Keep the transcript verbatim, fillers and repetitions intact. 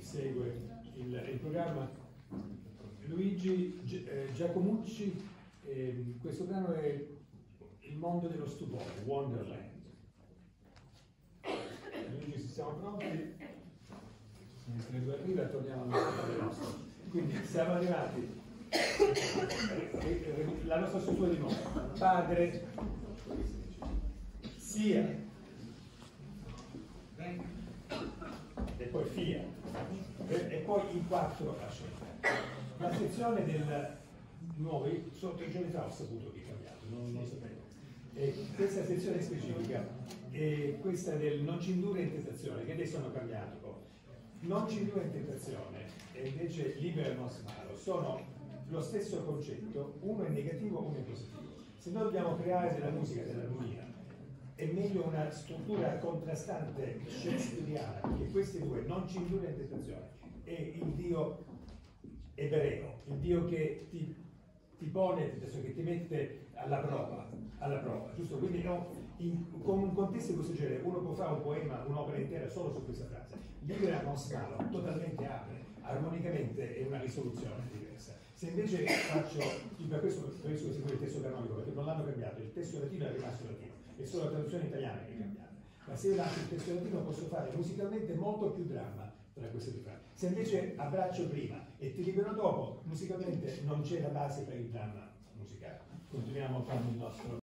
segue il, il programma. Luigi Gi eh, Giacomucci, eh, questo brano è Il mondo dello stupore, Wonderland. Luigi, se siamo pronti, mentre tu arriva torniamo al nostro. Quindi siamo arrivati, la nostra struttura di nuovo, padre, sia, e poi fia, e, e poi i quattro a scelta. La sezione del nuovo, sotto i giorni fa ho saputo che è cambiato, non lo sapevo. E questa sezione specifica è questa del non ci indurre in tentazione, che adesso hanno cambiato. Non ci indurre in tentazione e invece libera non smalo sono lo stesso concetto, uno è negativo, uno è positivo. Se noi dobbiamo creare della musica, dell'armonia, è meglio una struttura contrastante shakespeariana, perché questi due, non ci indurre in tentazione, è il Dio ebreo, il Dio che ti, ti pone, che ti mette alla prova, alla prova, giusto? Quindi no, in, con un contesto di questo genere uno può fare un poema, un'opera intera solo su questa frase. Libera non scalo, totalmente apre, armonicamente è una risoluzione diversa. Se invece faccio, per questo per questo seguire il testo canonico, perché non l'hanno cambiato, il testo latino è rimasto latino, è solo la traduzione italiana che è cambiata. Ma se io lascio il testo latino posso fare musicalmente molto più dramma tra queste due frasi. Se invece abbraccio prima e ti libero dopo, musicalmente non c'è la base per il dramma musicale. Continuiamo a fare il nostro